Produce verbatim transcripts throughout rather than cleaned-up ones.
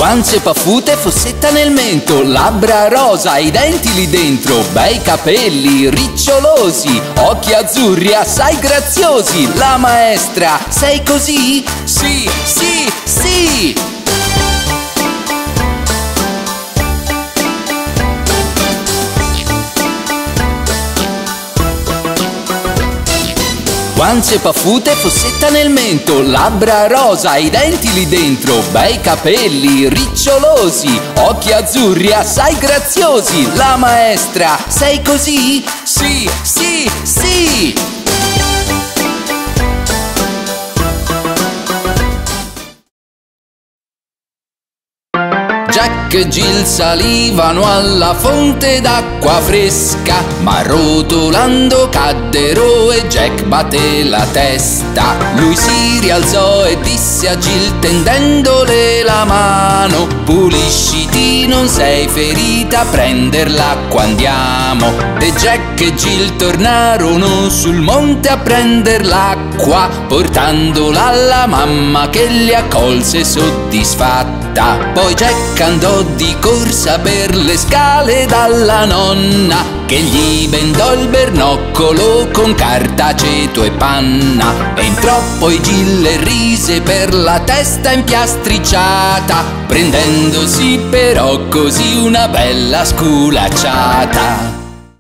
Guance paffute, fossetta nel mento, labbra rosa, i denti lì dentro, bei capelli ricciolosi, occhi azzurri assai graziosi. La maestra, sei così? Sì, sì, sì! Guance paffute, fossetta nel mento, labbra rosa, i denti lì dentro, bei capelli ricciolosi, occhi azzurri assai graziosi. La maestra, sei così? Sì, sì, sì! Jack e Jill salivano alla fonte d'acqua fresca, ma rotolando caddero e Jack batté la testa. Lui si rialzò e disse a Jill tendendole la mano: pulisciti, non sei ferita, a prender l'acqua andiamo. E Jack e Jill tornarono sul monte a prender l'acqua, portandola alla mamma che li accolse soddisfatta. Poi Jack andò di corsa per le scale dalla nonna, che gli bendò il bernoccolo con carta, aceto e panna. Entrò poi Jill e rise per la testa impiastricciata, prendendosi però così una bella sculacciata.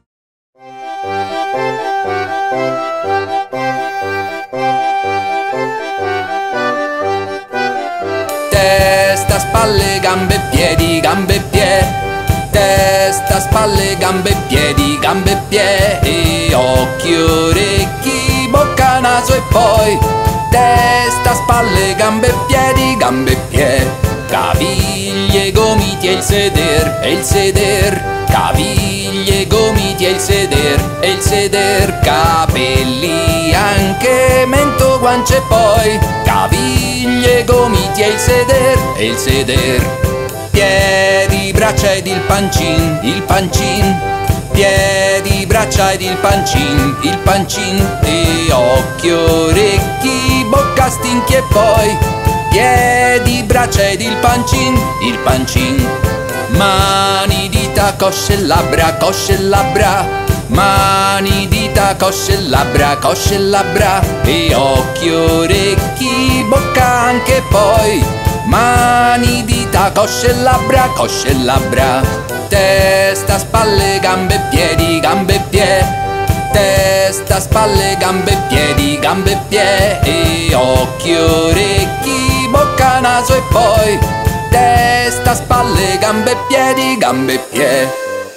Testa, spalle, gambe, piedi, gambe, piedi. Testa, spalle, gambe, piedi, gambe, piedi. Occhi, orecchi, bocca, naso e poi testa, spalle, gambe, piedi, gambe, piedi. Caviglie, gomiti e il seder, e il seder. Caviglie, gomiti e il seder, e il seder. Capelli, anche mento, guance e poi caviglie, gomiti e il seder, e il seder. Piedi, braccia ed il pancin, il pancin. Piedi, braccia ed il pancin, il pancin. E occhi, orecchi, bocca, stinchi e poi piedi, braccia ed il pancin, il pancin. Mani, dita, cosce e labbra, cosce e labbra. Mani, dita, cosce e labbra, cosce e labbra. E occhi, orecchi, bocca anche poi mani, dita, cosce e labbra, cosce e labbra. Testa, spalle, gambe, piedi, gambe, piedi. Testa, spalle, gambe, piedi, gambe, piedi. Occhi, orecchi, bocca, naso e poi testa, spalle, gambe, piedi, gambe, piedi.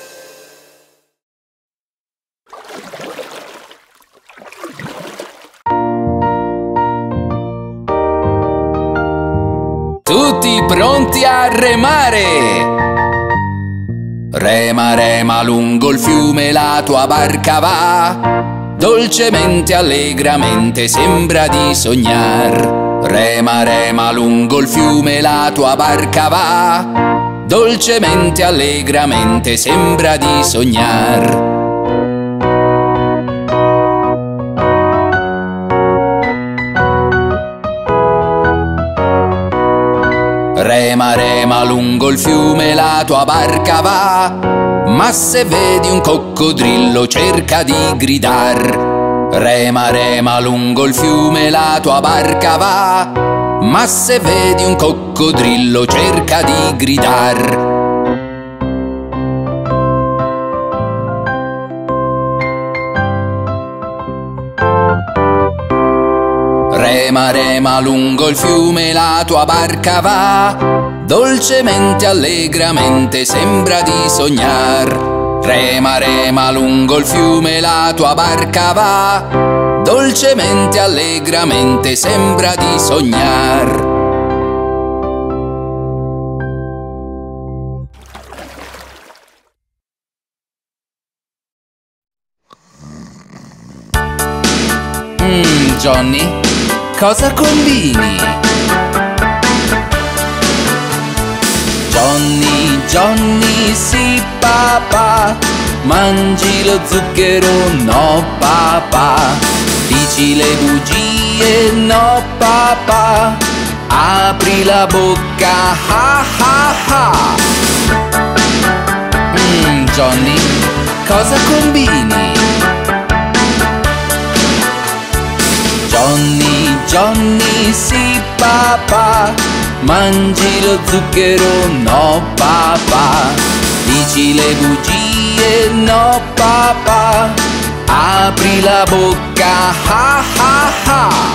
Tutti pronti a remare? Rema, rema lungo il fiume, la tua barca va, dolcemente, allegramente, sembra di sognar. Rema, rema lungo il fiume, la tua barca va, dolcemente, allegramente, sembra di sognar. Rema, rema lungo il fiume, la tua barca va, ma se vedi un coccodrillo cerca di gridar. Rema, rema lungo il fiume, la tua barca va, ma se vedi un coccodrillo cerca di gridar. Rema, rema lungo il fiume, la tua barca va, dolcemente, allegramente, sembra di sognar. Rema, rema lungo il fiume, la tua barca va, dolcemente, allegramente, sembra di sognar. Mmm, Johnny, cosa combini? Johnny, Johnny, sì papà, mangi lo zucchero, no papà. Dici le bugie, no papà. Apri la bocca, ah ah cosa combini? Johnny, Johnny, sì papà, mangi lo zucchero, no papà. Dici le bugie, no papà, apri la bocca, ha ha ha.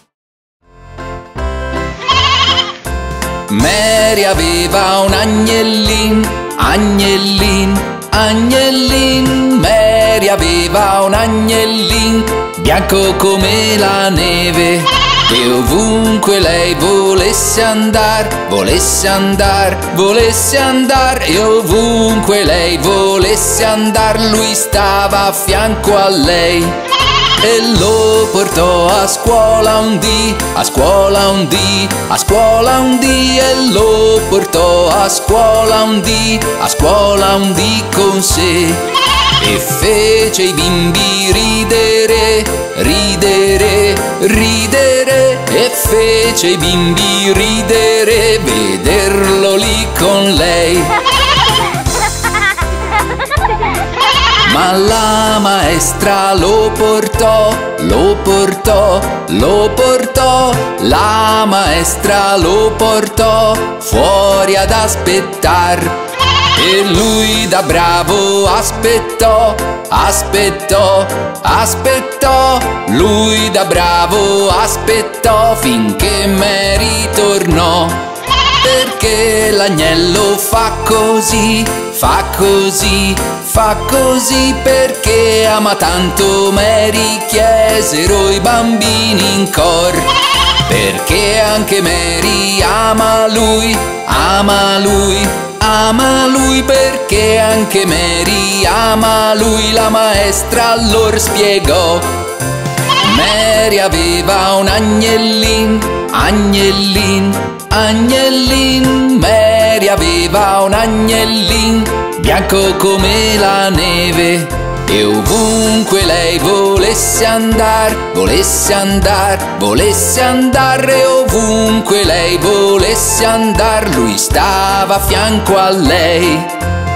Mary aveva un agnellin, agnellin, agnellin. Mary aveva un agnellin, bianco come la neve. E ovunque lei volesse andar, volesse andar, volesse andar. E ovunque lei volesse andar, lui stava a fianco a lei. E lo portò a scuola un dì, a scuola un dì, a scuola un dì. E lo portò a scuola un dì, a scuola un dì con sé. E fece i bimbi ridere, ridere, ridere. E fece i bimbi ridere, vederlo lì con lei. Ma la maestra lo portò, lo portò, lo portò. La maestra lo portò fuori ad aspettar. E lui da bravo aspettò, aspettò, aspettò. Lui da bravo aspettò finché Mary tornò. Perché l'agnello fa così, fa così, fa così. Perché ama tanto Mary, chiesero i bambini in cor. Perché anche Mary ama lui, ama lui, ama lui. Perché anche Mary ama lui, la maestra allora spiegò. Mary aveva un agnellin, agnellin, agnellin. Mary aveva un agnellin, bianco come la neve. E ovunque lei volesse andar, volesse andar, volesse andare. E ovunque lei volesse andar, lui stava a fianco a lei.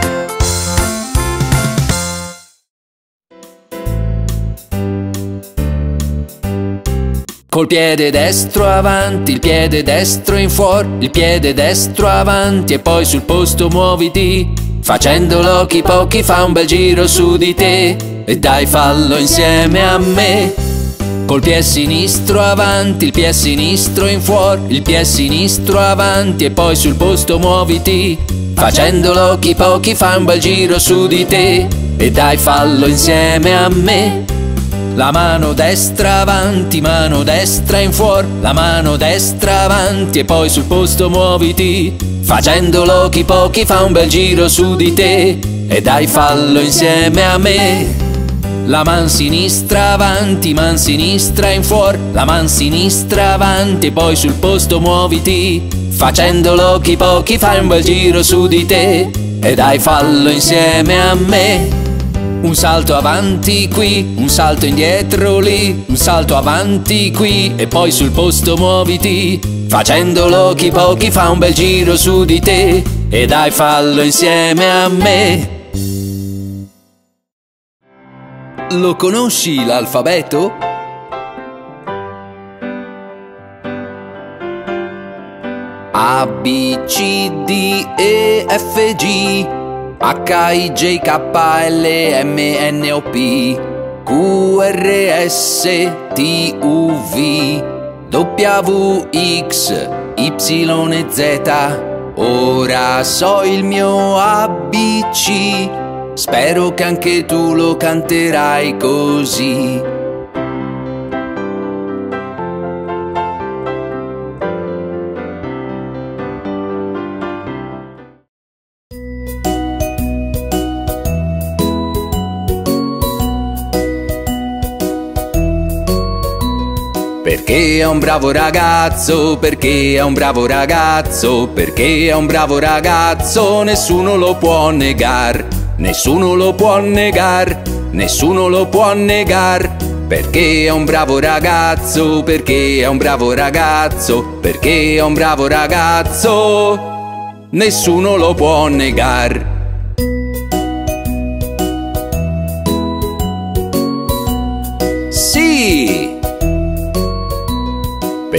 Col piede destro avanti, il piede destro in fuori, il piede destro avanti e poi sul posto muoviti. Facendo l'occhi pochi fa un bel giro su di te e dai fallo insieme a me. Col piede sinistro avanti, il piede sinistro in fuori, il piede sinistro avanti e poi sul posto muoviti. Facendo l'occhi pochi fa un bel giro su di te e dai fallo insieme a me. La mano destra avanti, mano destra in fuori, la mano destra avanti e poi sul posto muoviti. Facendo l'occhi pochi fa un bel giro su di te e dai fallo insieme a me. La man sinistra avanti, man sinistra in fuori, la man sinistra avanti e poi sul posto muoviti. Facendo l'occhi pochi fai un bel giro su di te e dai fallo insieme a me. Un salto avanti qui, un salto indietro lì, un salto avanti qui e poi sul posto muoviti. Facendo l'occhi pochi fa un bel giro su di te e dai fallo insieme a me. Lo conosci l'alfabeto? A, B, C, D, E, F, G H, I, J, K, L, M, N, O, P Q, R, S, T, U, V W, X, Y e Z. Ora so il mio A B C, spero che anche tu lo canterai così. Perché è un bravo ragazzo, perché è un bravo ragazzo, perché è un bravo ragazzo, nessuno lo può negar, nessuno lo può negar, nessuno lo può negar. Perché è un bravo ragazzo, perché è un bravo ragazzo, perché è un bravo ragazzo, nessuno lo può negar.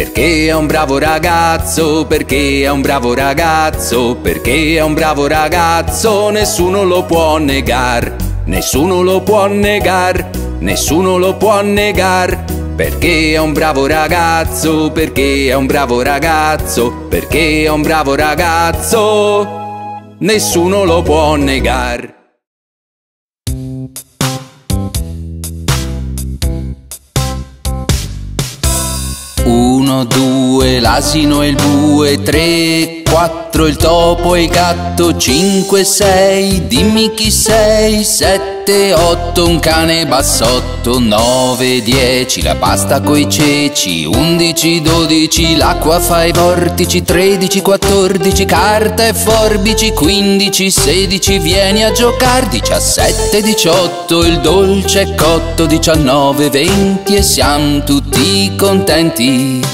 perché è un bravo ragazzo, perché è un bravo ragazzo, perché è un bravo ragazzo, nessuno lo può negar, nessuno lo può negar, nessuno lo può negar. Perché è un bravo ragazzo, perché è un bravo ragazzo, perché è un bravo ragazzo, nessuno lo può negar. Uno, due, l'asino e il bue, tre, quattro, il topo e il gatto, cinque, sei, dimmi chi sei, sette, otto, un cane bassotto, nove, dieci, la pasta coi ceci, undici, dodici, l'acqua fa i vortici, tredici, quattordici, carta e forbici, quindici, sedici, vieni a giocare, diciassette, diciotto, il dolce è cotto, diciannove, venti e siamo tutti contenti.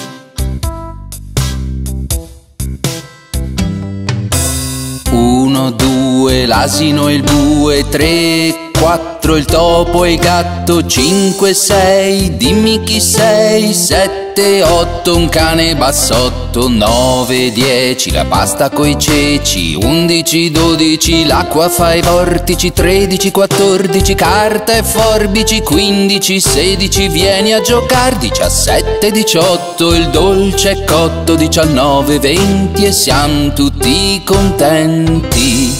Uno, due, l'asino e il bue, tre, quattro, il topo e il gatto, cinque, sei, dimmi chi sei, sette, otto, un cane bassotto, nove, dieci, la pasta coi ceci, undici, dodici, l'acqua fa i vortici, tredici, quattordici, carta e forbici, quindici, sedici, vieni a giocare, diciassette, diciotto, il dolce è cotto, diciannove, venti e siamo tutti contenti.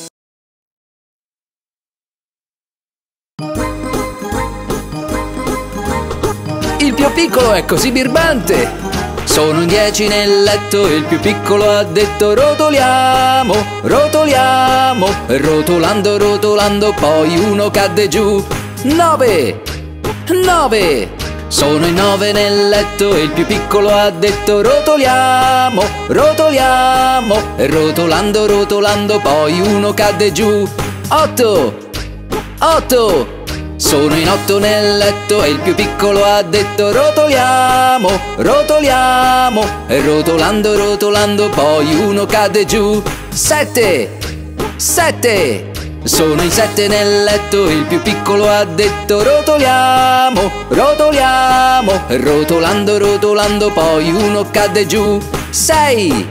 Il più piccolo è così birbante, sono in dieci nel letto e il più piccolo ha detto rotoliamo, rotoliamo, rotolando, rotolando, poi uno cadde giù. Nove, nove, sono in nove nel letto e il più piccolo ha detto rotoliamo, rotoliamo, rotolando, rotolando, poi uno cadde giù. Otto, otto, sono in otto nel letto e il più piccolo ha detto rotoliamo, rotoliamo, rotolando, rotolando, poi uno cade giù. Sette, sette, sono in sette nel letto e il più piccolo ha detto rotoliamo, rotoliamo, rotolando, rotolando, poi uno cade giù. Sei,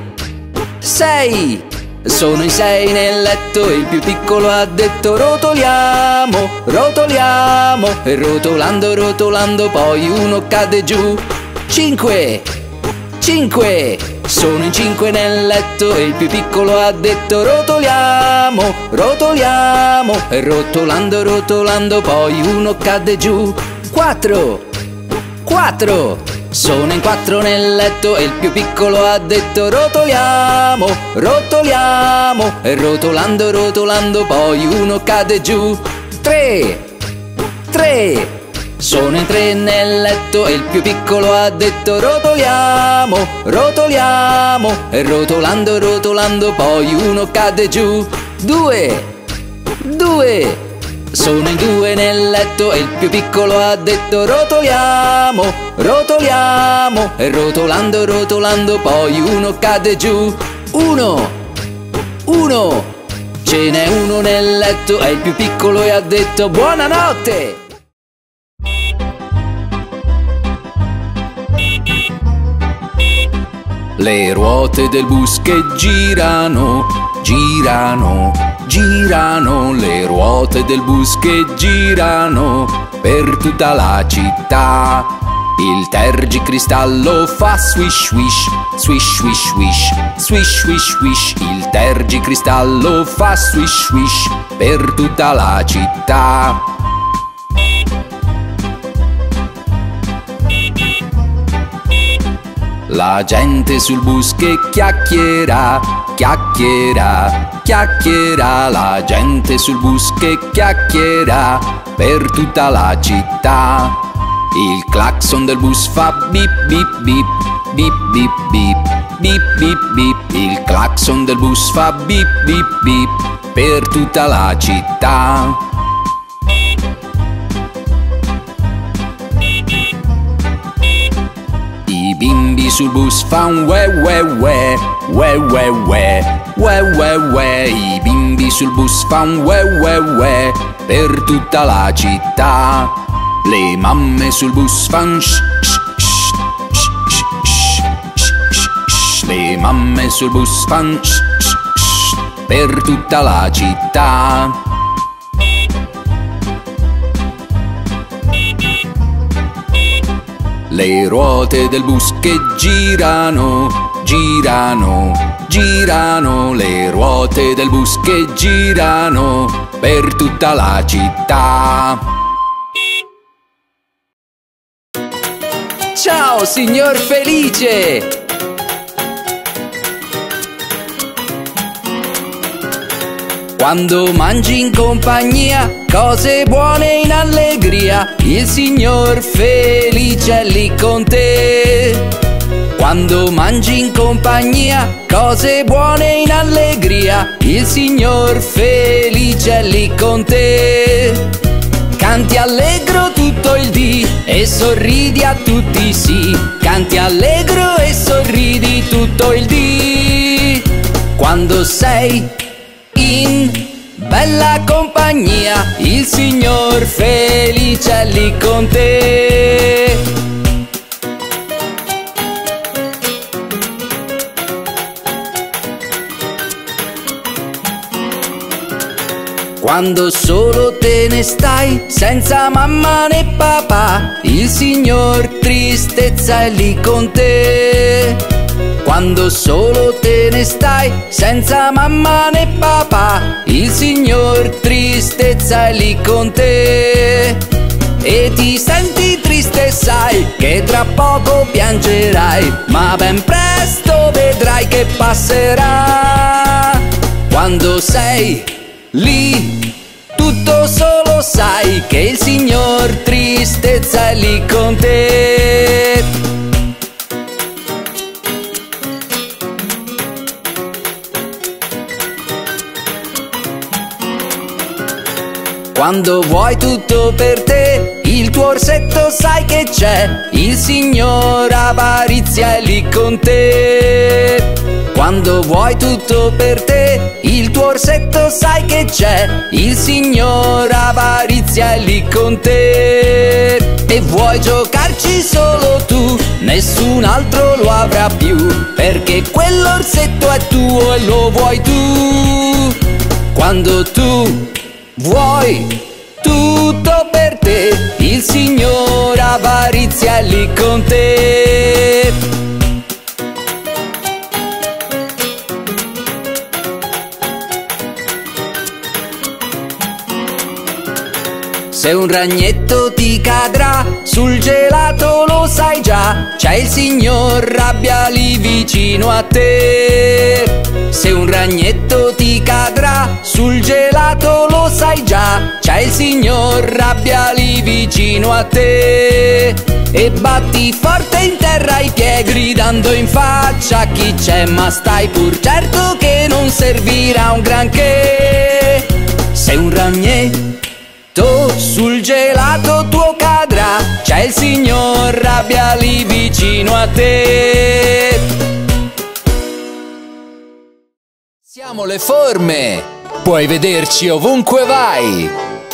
sei, sono in sei nel letto e il più piccolo ha detto rotoliamo, rotoliamo, rotolando, rotolando, poi uno cade giù. Cinque, cinque, sono in cinque nel letto e il più piccolo ha detto rotoliamo, rotoliamo, rotolando, rotolando, poi uno cade giù. Quattro, quattro, sono in quattro nel letto e il più piccolo ha detto rotoliamo, rotoliamo, rotolando, rotolando, poi uno cade giù. Tre, tre, sono in tre nel letto e il più piccolo ha detto rotoliamo, rotoliamo, rotolando, rotolando, poi uno cade giù. Due, due, sono in due nel letto e il più piccolo ha detto rotoliamo, rotoliamo, rotolando, rotolando, poi uno cade giù. Uno, uno, ce n'è uno nel letto e il più piccolo e ha detto buonanotte. Le ruote del bus che girano, girano, girano, le ruote del bus che girano per tutta la città. Il tergicristallo fa swish swish, swish swish swish, swish swish swish. Il tergicristallo fa swish swish per tutta la città. La gente sul bus che chiacchiera, chiacchiera, chiacchiera. La gente sul bus che chiacchiera per tutta la città. Il clacson del bus fa bip bip bip, bip bip bip, bip bip bip. Il clacson del bus fa bip bip bip per tutta la città. I bimbi sul bus fan we we we, we we we, we we we. I bimbi sul bus fan we we we per tutta la città. Le mamme sul bus fan shh shh shh shh shh shh. sul bus fan shh, shh, shh, per tutta la città. Le ruote del bus che girano, girano, girano. Le ruote del bus che girano per tutta la città. Ciao, signor Felice! Quando mangi in compagnia cose buone in allegria, il signor Felice è lì con te. Quando mangi in compagnia cose buone in allegria, il signor Felice è lì con te. Canti allegro tutto il dì e sorridi a tutti sì. Canti allegro e sorridi tutto il dì. Quando sei in bella compagnia, il signor Felice è lì con te. Quando solo te ne stai, senza mamma né papà, il signor Tristezza è lì con te. Quando solo te ne stai, senza mamma né papà, il signor Tristezza è lì con te. E ti senti triste, sai che tra poco piangerai, ma ben presto vedrai che passerà. Quando sei lì, tutto solo sai che il signor Tristezza è lì con te. Quando vuoi tutto per te, il tuo orsetto sai che c'è, il signor Avarizia è lì con te. Quando vuoi tutto per te, il tuo orsetto sai che c'è, il signor Avarizia è lì con te. E vuoi giocarci solo tu, nessun altro lo avrà più, perché quell'orsetto è tuo e lo vuoi tu. Quando tu vuoi tutto per te, il signor Avarizia è lì con te. Se un ragnetto ti cadrà sul gelato lo sai già, c'è il signor Rabbia lì vicino a te. Se un ragnetto ti cadrà sul gelato lo sai già, c'è il signor Rabbia lì vicino a te. E batti forte in terra i piedi gridando in faccia a chi c'è, ma stai pur certo che non servirà un granché. Se un ragnetto sul gelato tuo cadrà, c'è il signor Rabbia lì vicino a te. Siamo le forme, puoi vederci ovunque vai.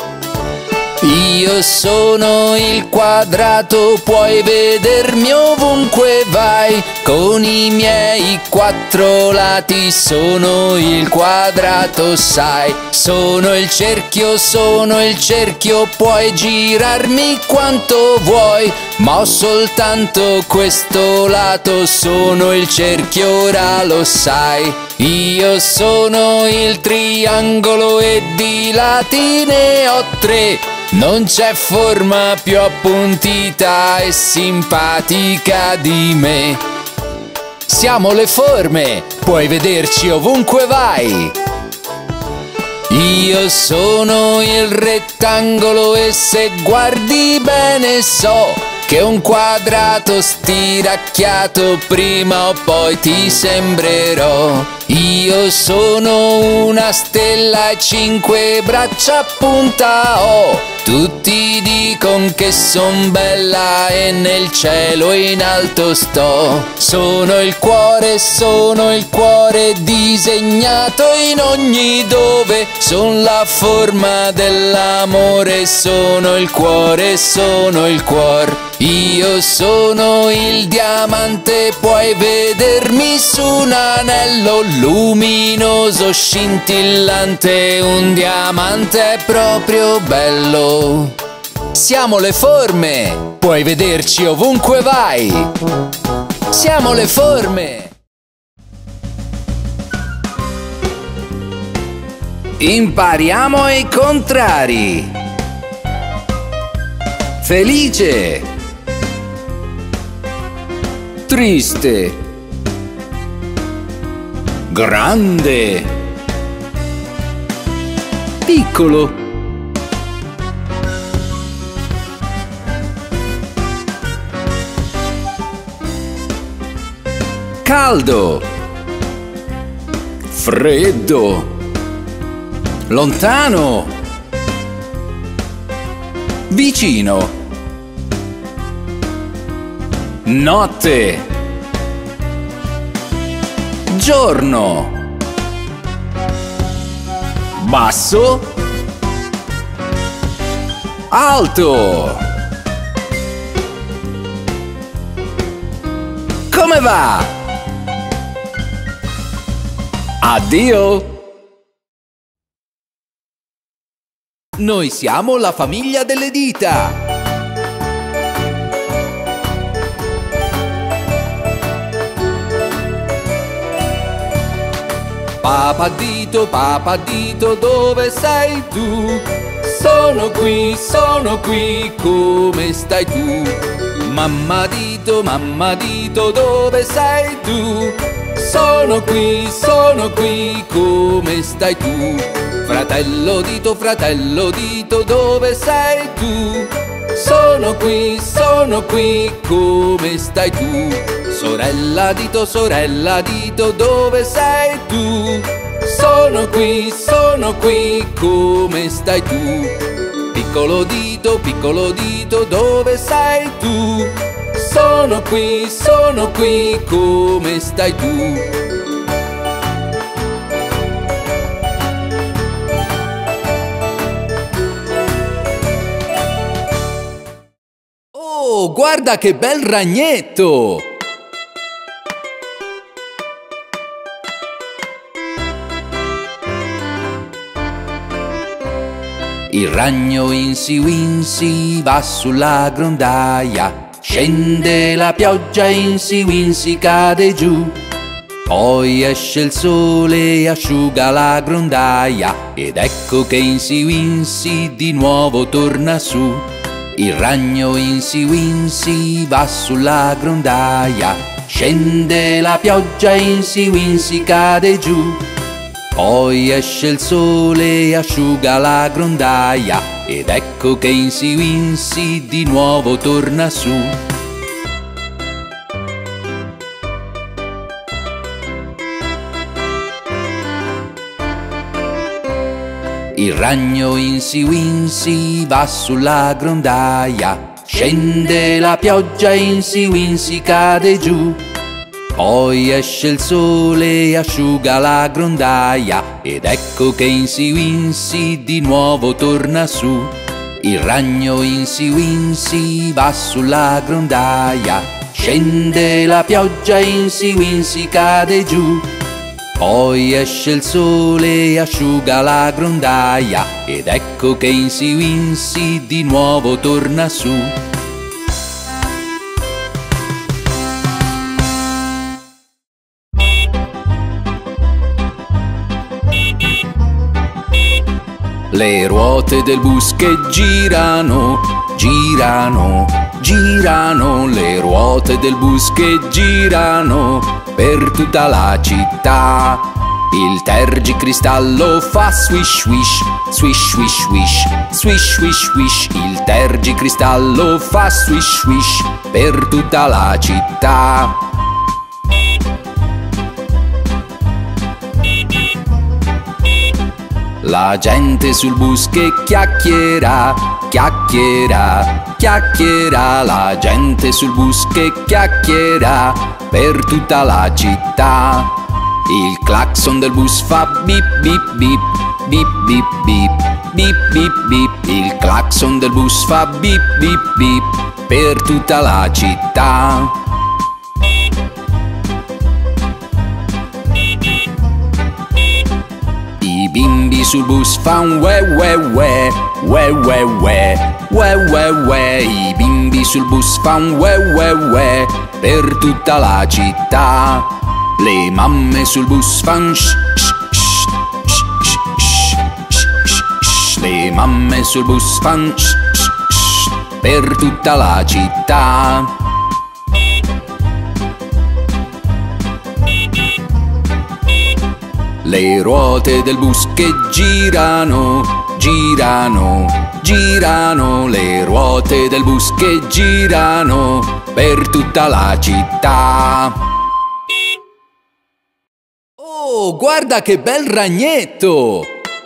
Io sono il quadrato, puoi vedermi ovunque vai. Con i miei quattro lati sono il quadrato, sai. Sono il cerchio, sono il cerchio, puoi girarmi quanto vuoi, ma ho soltanto questo lato, sono il cerchio, ora lo sai. Io sono il triangolo e di lati ne ho tre. Non c'è forma più appuntita e simpatica di me. Siamo le forme, puoi vederci ovunque vai. Io sono il rettangolo e se guardi bene so che un quadrato stiracchiato prima o poi ti sembrerò. Io sono una stella e cinque braccia a punta ho. Tutti dicono che son bella e nel cielo in alto sto. Sono il cuore, sono il cuore disegnato in ogni dove. Son la forma dell'amore, sono il cuore, sono il cuore. Io sono il diamante, puoi vedermi su un anello luminoso, scintillante. Un diamante è proprio bello. Siamo le forme, puoi vederci ovunque vai. Siamo le forme. Impariamo i contrari. Felice, triste, grande, piccolo, caldo, freddo, lontano, vicino, notte, giorno, basso, alto. Come va? Addio! Noi siamo la famiglia delle dita. Papà dito, papà dito, dove sei tu? Sono qui, sono qui, come stai tu? Mamma dito, mamma dito, dove sei tu? Sono qui, sono qui, come stai tu? Fratello dito, fratello dito, dove sei tu? Sono qui, sono qui, come stai tu? Sorella dito, sorella dito, dove sei tu? Sono qui, sono qui, come stai tu? Piccolo dito, piccolo dito, dove sei tu? Sono qui, sono qui, come stai tu? Oh, guarda che bel ragnetto! Il ragno Insi Winsi va sulla grondaia, scende la pioggia, Insi Winsi cade giù. Poi esce il sole e asciuga la grondaia, ed ecco che Insi Winsi di nuovo torna su. Il ragno Insi Winsi va sulla grondaia, scende la pioggia, Insi Winsi cade giù. Poi esce il sole e asciuga la grondaia, ed ecco che Insi Winsi di nuovo torna su. Il ragno Insi Winsi va sulla grondaia, scende la pioggia, Insi Winsi cade giù. Poi esce il sole e asciuga la grondaia, ed ecco che Insi Winsi di nuovo torna su. Il ragno Insi Winsi va sulla grondaia, scende la pioggia, Insi Winsi cade giù. Poi esce il sole e asciuga la grondaia, ed ecco che Insi Winsi di nuovo torna su. Le ruote del bus che girano, girano, girano. Le ruote del bus che girano per tutta la città. Il tergicristallo fa swish swish, swish swish swish, swish swish swish. Il tergicristallo fa swish swish per tutta la città. La gente sul bus che chiacchiera, chiacchiera, chiacchiera. La gente sul bus che chiacchiera per tutta la città. Il clacson del bus fa bip bip bip, bip bip bip, bip bip bip. Il clacson del bus fa bip bip bip per tutta la città. I bimbi sul bus fan ue ue ue, ue ue ue, ue ue ue. I bimbi sul bus fan ue ue ue per tutta la città. Le mamme sul bus fan sh sh sh sh sh sh sh. Le mamme sul bus fan sh sh sh per tutta la città. Le ruote del bus che girano, girano, girano. Le ruote del bus che girano per tutta la città. Oh, guarda che bel ragnetto!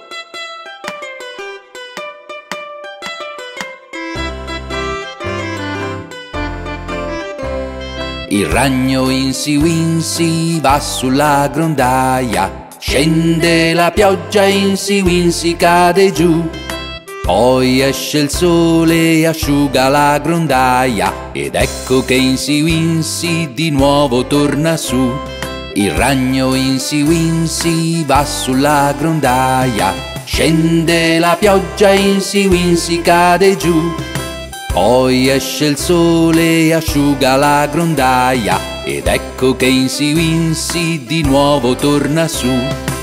Il ragno Insi Winsi va sulla grondaia. Scende la pioggia, Insi Winsi cade giù. Poi esce il sole e asciuga la grondaia. Ed ecco che Insi Winsi di nuovo torna su. Il ragno Insi Winsi va sulla grondaia. Scende la pioggia, Insi Winsi cade giù. Poi esce il sole e asciuga la grondaia. Ed ecco che Insi Winsi di nuovo torna su.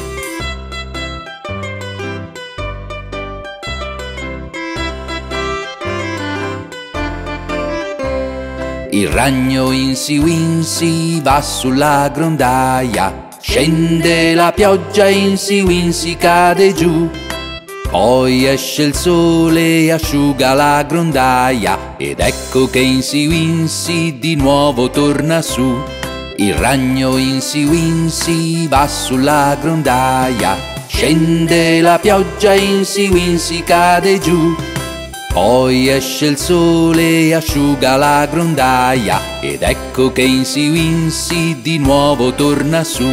Il ragno Insi Winsi va sulla grondaia. Scende la pioggia, Insi Winsi cade giù. Poi esce il sole e asciuga la grondaia. Ed ecco che Insi Winsi di nuovo torna su. Il ragno Insi Winsi va sulla grondaia. Scende la pioggia, Insi Winsi cade giù. Poi esce il sole e asciuga la grondaia. Ed ecco che Insi Winsi di nuovo torna su.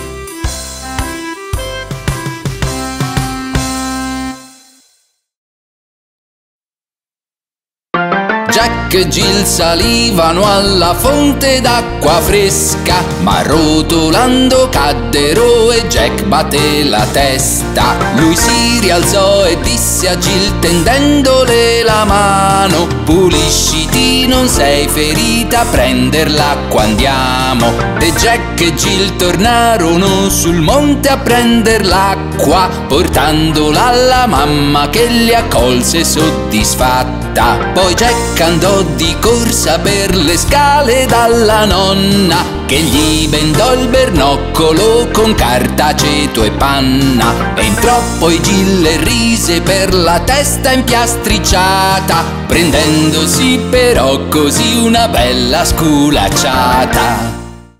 Jack e Jill salivano alla fonte d'acqua fresca, ma rotolando caddero e Jack batté la testa. Lui si rialzò e disse a Jill tendendole la mano: pulisciti, non sei ferita, a prender l'acqua andiamo. E Jack e Jill tornarono sul monte a prender l'acqua, portandola alla mamma che li accolse soddisfatta. Poi Jack andò di corsa per le scale dalla nonna, che gli bendò il bernoccolo con carta, aceto e panna. Entrò poi Jill e rise per la testa impiastricciata, prendendosi però così una bella sculacciata.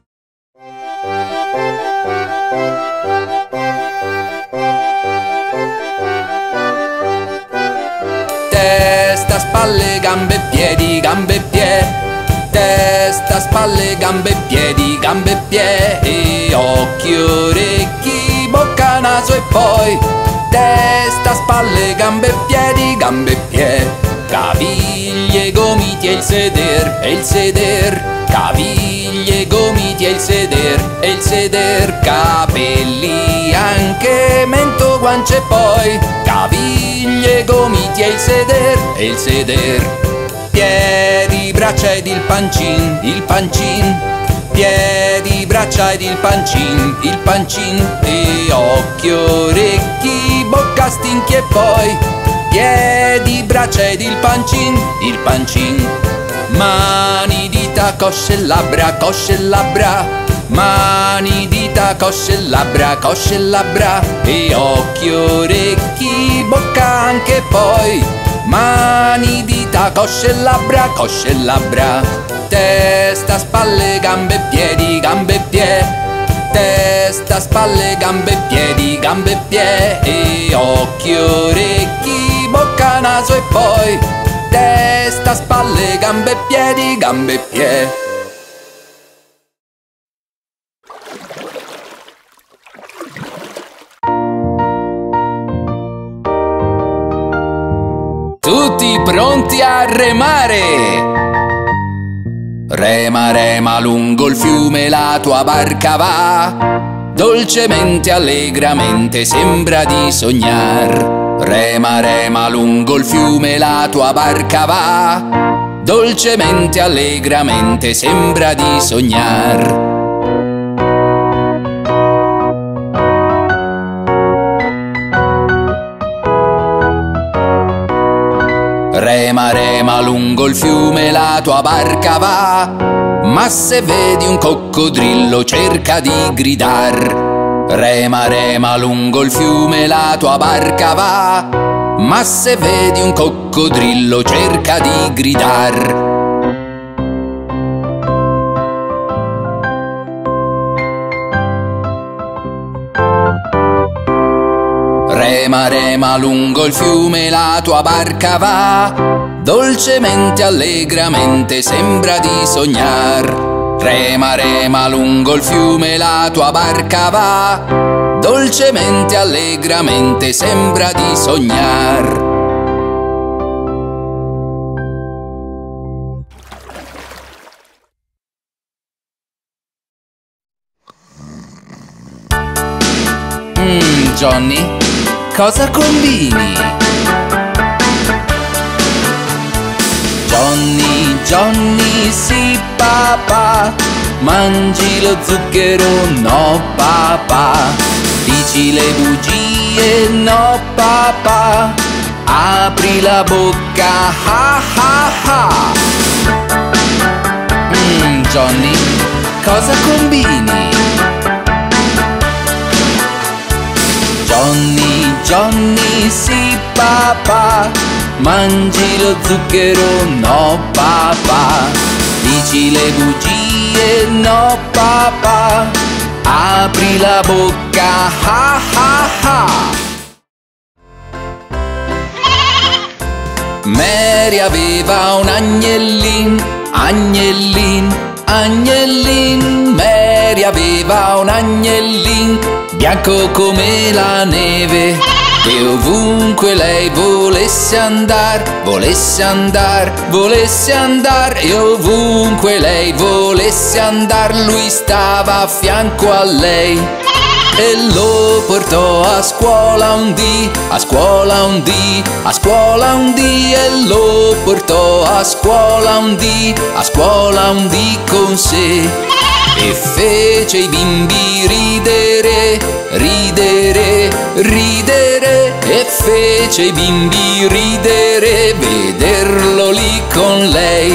Testa, spalle, gambe, piedi, gambe, piedi. Testa, spalle, gambe, piedi, gambe, piedi. Occhi, orecchi, bocca, naso e poi testa, spalle, gambe, piedi, gambe, piedi. Caviglie, gomiti e il seder, e il seder. Caviglie, gomiti e il seder, e il seder. Capelli, anche mento, guance e poi caviglie, gomiti e il seder, e il seder. Piedi, braccia ed il pancin, il pancin. Piedi, braccia ed il pancin, il pancin. E occhi, orecchi, bocca, stinchi e poi piedi, braccia ed il pancin, il pancin. Mani, dita, cosce e labbra, cosce e labbra. Mani, dita, cosce e labbra, cosce e labbra. E occhi, orecchi, bocca anche poi mani, dita, cosce e labbra, cosce e labbra. Testa, spalle, gambe, piedi, gambe, piedi. Testa, spalle, gambe, piedi, gambe, piedi. Occhi, orecchi, bocca, naso e poi testa, spalle, gambe, piedi, gambe, piedi. tutti pronti a remare! Rema, rema lungo il fiume, la tua barca va, dolcemente, allegramente, sembra di sognar. Rema, rema lungo il fiume, la tua barca va, dolcemente, allegramente, sembra di sognar. Rema, rema lungo il fiume, la tua barca va, ma se vedi un coccodrillo cerca di gridar. Rema, rema lungo il fiume, la tua barca va, ma se vedi un coccodrillo cerca di gridar. Rema, rema lungo il fiume, la tua barca va, dolcemente, allegramente, sembra di sognar. Rema, rema lungo il fiume, la tua barca va, dolcemente, allegramente, sembra di sognar. Mmm, Johnny, cosa combini? Johnny, Johnny, sì papà, mangi lo zucchero, no papà, dici le bugie, no papà, apri la bocca, ha ha ha. Mmm, Johnny, cosa combini? Johnny, Johnny, sì papà, mangi lo zucchero, no papà, dici le bugie, no papà, apri la bocca, ha ha ha. Mary aveva un agnellin, agnellin, agnellin. Mary aveva un agnellin, bianco come la neve, e ovunque lei volesse andar, volesse andar, volesse andar, e ovunque lei volesse andar, lui stava a fianco a lei. E lo portò a scuola un dì, a scuola un dì, a scuola un dì, e lo portò a scuola un dì, a scuola un dì con sé. E fece i bimbi ridere, ridere, ridere, e fece i bimbi ridere, vederlo lì con lei.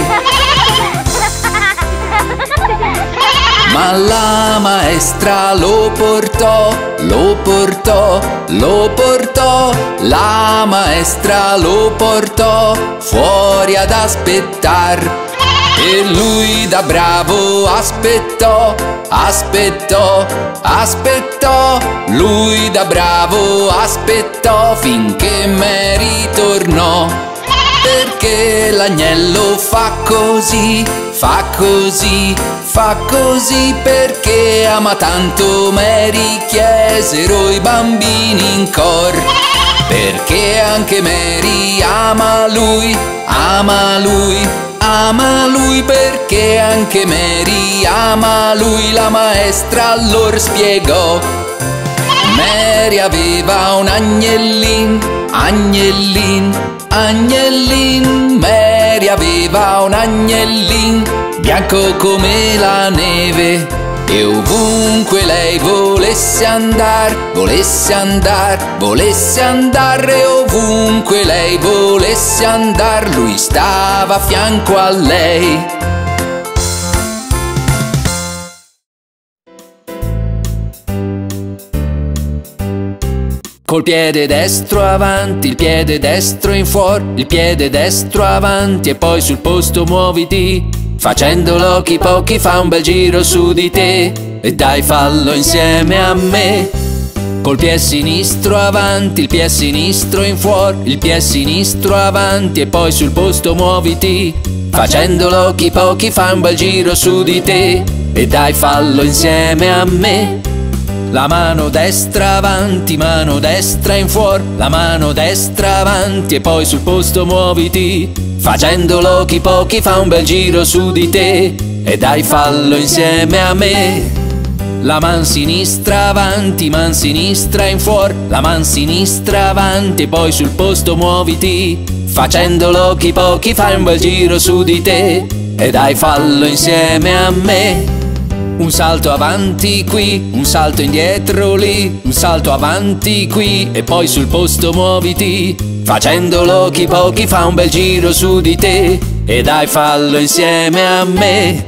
Ma la maestra lo portò, lo portò, lo portò, la maestra lo portò fuori ad aspettar. E lui da bravo aspettò, aspettò, aspettò, lui da bravo aspettò finché Mary tornò. Perché l'agnello fa così, fa così, fa così, perché ama tanto Mary, chiesero i bambini in cor. Perché anche Mary ama lui, ama lui, ama lui, perché anche Mary ama lui, la maestra allora spiegò. Mary aveva un agnellin, agnellin, agnellin. Mary aveva un agnellin, bianco come la neve, e ovunque lei volesse andar, volesse andar, volesse andare, e ovunque lei volesse andar, lui stava a fianco a lei. Col piede destro avanti, il piede destro in fuori, il piede destro avanti e poi sul posto muoviti. Facendo l'occhi pochi fa un bel giro su di te, e dai fallo insieme a me. Col piede sinistro avanti, il piede sinistro in fuori, il piede sinistro avanti e poi sul posto muoviti. Facendo l'occhi pochi fa un bel giro su di te, e dai fallo insieme a me. La mano destra avanti, mano destra in fuori, la mano destra avanti e poi sul posto muoviti. Facendolo chi pochi fa un bel giro su di te e dai fallo insieme a me. La man sinistra avanti, man sinistra in fuori, la man sinistra avanti e poi sul posto muoviti. Facendolo chi pochi fa un bel giro su di te e dai fallo insieme a me. Un salto avanti qui, un salto indietro lì, un salto avanti qui e poi sul posto muoviti. Facendolo chi pochi fa un bel giro su di te e dai fallo insieme a me.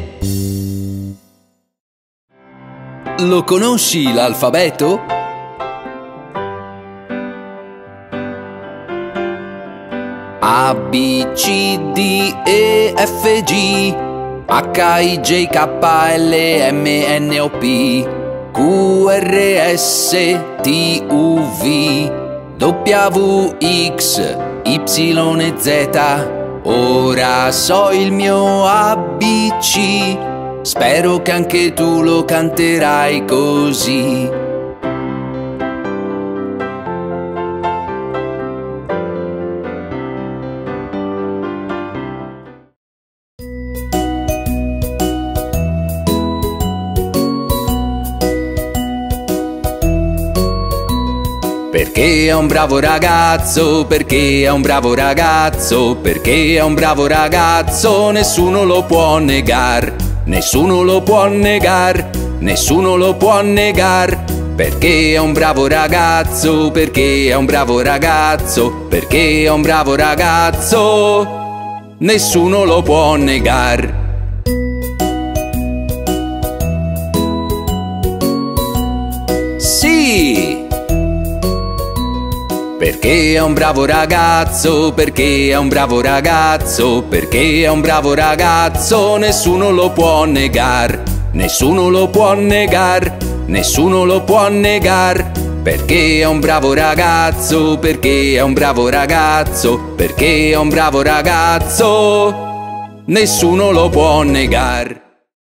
Lo conosci l'alfabeto? A, B, C, D, E, F, G, H, I, J, K, L, M, N, O, P, Q, R, S, T, U, V, W, X, Y e Z. Ora so il mio A B C, spero che anche tu lo canterai così. Perché è un bravo ragazzo, perché è un bravo ragazzo, perché è un bravo ragazzo, nessuno lo può negar, nessuno lo può negar, nessuno lo può negar. Perché è un bravo ragazzo, perché è un bravo ragazzo, perché è un bravo ragazzo, nessuno lo può negar. Sì! Perché è un bravo ragazzo, perché è un bravo ragazzo, perché è un bravo ragazzo, nessuno lo può negar, nessuno lo può negar, nessuno lo può negar. Perché è un bravo ragazzo, perché è un bravo ragazzo, perché è un bravo ragazzo, nessuno lo può negar.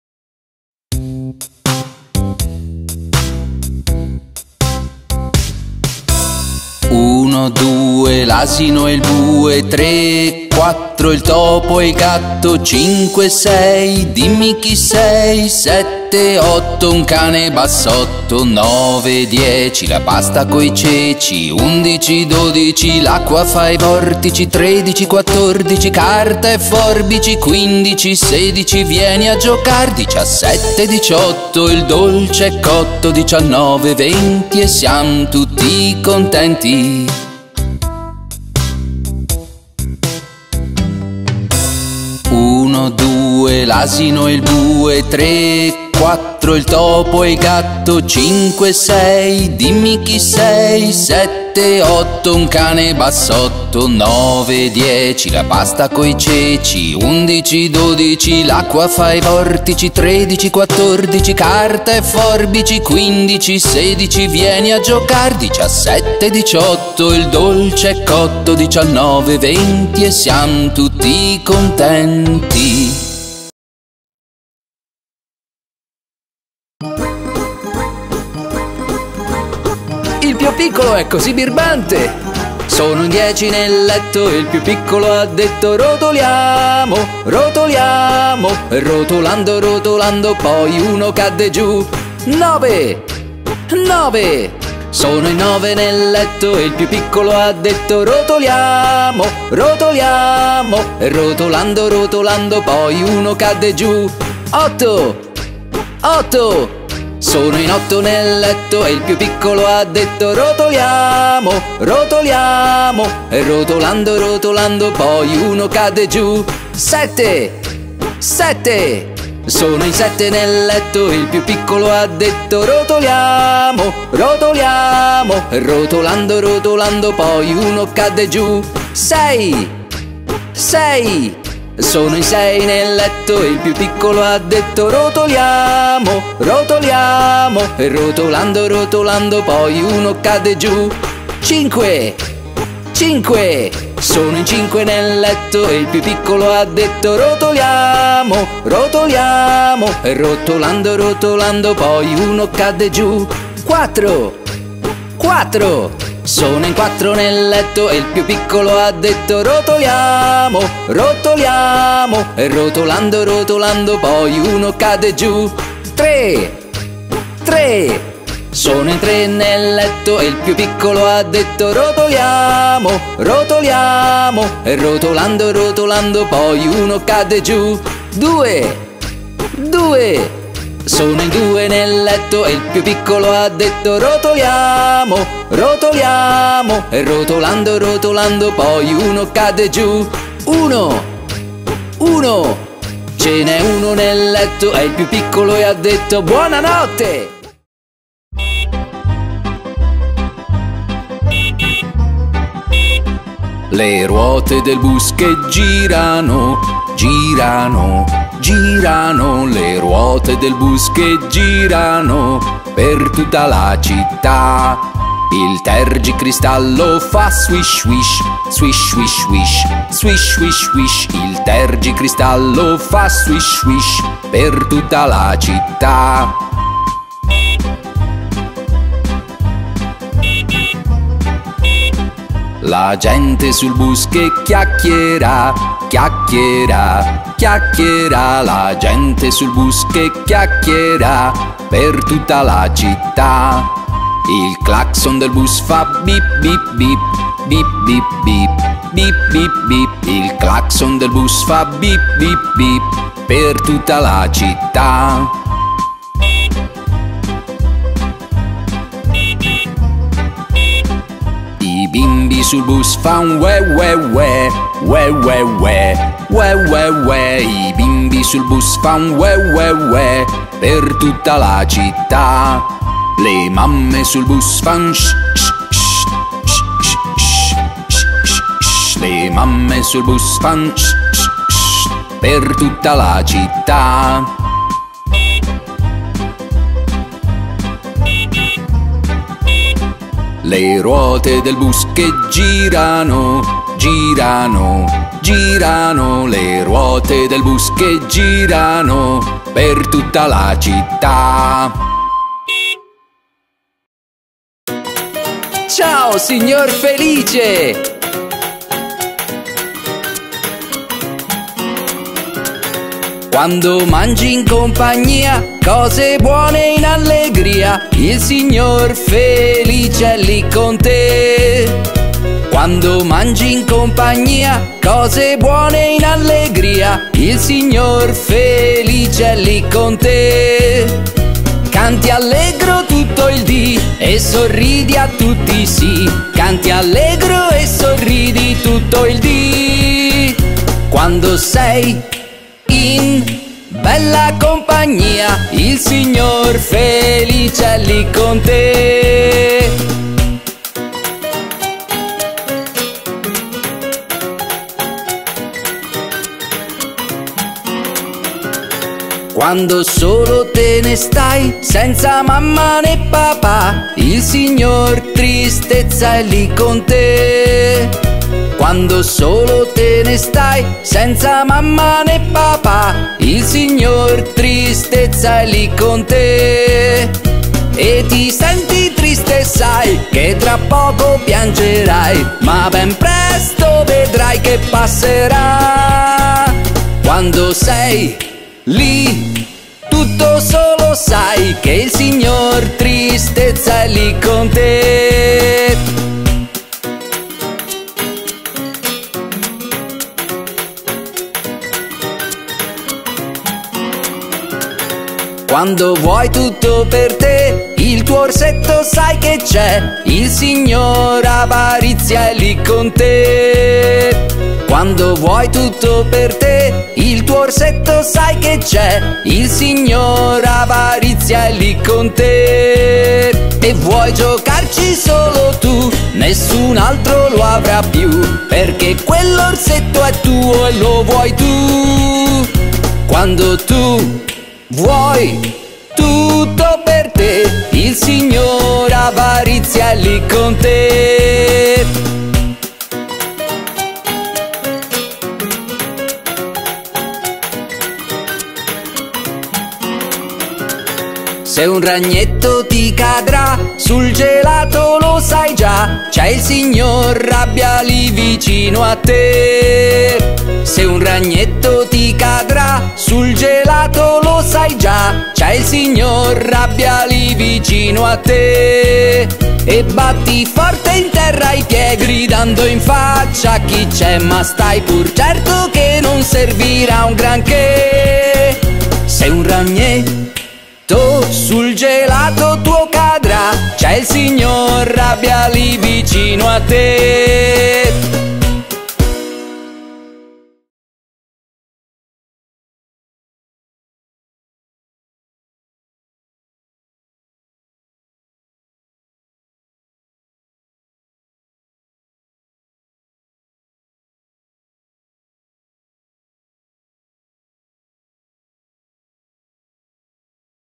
Uno, due, l'asino e il bue, tre, quattro, il topo e il gatto, cinque, sei, dimmi chi sei, sette, otto, un cane bassotto, nove, dieci, la pasta coi ceci, undici, dodici, l'acqua fa i vortici, tredici, quattordici, carta e forbici, quindici, sedici, vieni a giocare, diciassette, diciotto, il dolce è cotto, diciannove, venti e siamo tutti contenti. Uno, due, l'asino e il bue, tre, quattro, il topo e il gatto, cinque, sei, dimmi chi sei, sette, otto, un cane bassotto, nove, dieci, la pasta coi ceci, undici, dodici, l'acqua fa i vortici, tredici, quattordici, carta e forbici, quindici, sedici, vieni a giocare, diciassette, diciotto, il dolce è cotto, diciannove, venti e siamo tutti contenti. Il più piccolo è così birbante. Sono in dieci nel letto e il più piccolo ha detto rotoliamo, rotoliamo, rotolando, rotolando, poi uno cadde giù. Nove, nove. Sono in nove nel letto e il più piccolo ha detto rotoliamo, rotoliamo, rotolando, rotolando, poi uno cadde giù. Otto, otto. Sono in otto nel letto e il più piccolo ha detto rotoliamo, rotoliamo, rotolando, rotolando, poi uno cade giù. Sette, sette. Sono in sette nel letto e il più piccolo ha detto rotoliamo, rotoliamo, rotolando, rotolando, poi uno cade giù. Sei, sei. Sono in sei nel letto e il più piccolo ha detto rotoliamo, rotoliamo, rotolando, rotolando, poi uno cade giù. Cinque, cinque. Sono in cinque nel letto e il più piccolo ha detto rotoliamo, rotoliamo, rotolando, rotolando, poi uno cade giù. quattro, quattro. Sono in quattro nel letto e il più piccolo ha detto rotoliamo, rotoliamo. E rotolando, rotolando poi uno cade giù. Tre, tre. Sono in tre nel letto e il più piccolo ha detto rotoliamo, rotoliamo. E rotolando, rotolando poi uno cade giù. Due, due. Sono in due nel letto e il più piccolo ha detto rotoliamo, rotoliamo. E rotolando, rotolando poi uno cade giù. Uno, uno. Ce n'è uno nel letto e il più piccolo e ha detto buonanotte. Le ruote del bus che girano, girano, girano. Le ruote del bus che girano per tutta la città. Il tergicristallo fa swish swish, swish swish swish, swish swish swish. Il tergicristallo fa swish swish per tutta la città. La gente sul bus che chiacchiera, chiacchiera, chiacchiera. La gente sul bus che chiacchiera per tutta la città. Il clacson del bus fa bip bip bip, bip bip bip, bip bip bip. Il clacson del bus fa bip bip bip per tutta la città. I bimbi sul bus fan we we we, we we we, we we we. I bimbi sul bus fan we we we per tutta la città. Le mamme sul bus fan shh shh shh shh shh shh shh. Le mamme sul bus fan shh shh shh per tutta la città. Le ruote del bus che girano, girano, girano. Le ruote del bus che girano per tutta la città. Ciao signor Felice! Quando mangi in compagnia cose buone in allegria, il signor Felice è lì con te. Quando mangi in compagnia cose buone in allegria, il signor Felice è lì con te. Canti allegro tutto il dì e sorridi a tutti sì. Canti allegro e sorridi tutto il dì. Quando sei in bella compagnia, il signor Felice è lì con te. Quando solo te ne stai, senza mamma né papà, il signor Tristezza è lì con te. Quando solo te ne stai, senza mamma né papà, il signor Tristezza è lì con te. E ti senti triste, sai che tra poco piangerai, ma ben presto vedrai che passerà. Quando sei lì, tutto solo sai che il signor Tristezza è lì con te. Quando vuoi tutto per te, il tuo orsetto sai che c'è, il signor Avarizia è lì con te. Quando vuoi tutto per te, il tuo orsetto sai che c'è, il signor Avarizia è lì con te. E vuoi giocarci solo tu, nessun altro lo avrà più, perché quell'orsetto è tuo e lo vuoi tu. Quando tu vuoi tutto per te, il signor Avarizia è lì con te. Se un ragnetto ti cadrà sul gelato lo sai già, c'è il signor Rabbia lì vicino a te. Se un ragnetto ti cadrà sul gelato lo sai già, c'è il signor Rabbia lì vicino a te. E batti forte in terra i piedi gridando in faccia a chi c'è, ma stai pur certo che non servirà un granché. Se un ragnetto sul gelato tuo cadrà, c'è il signor Rabbia lì vicino a te.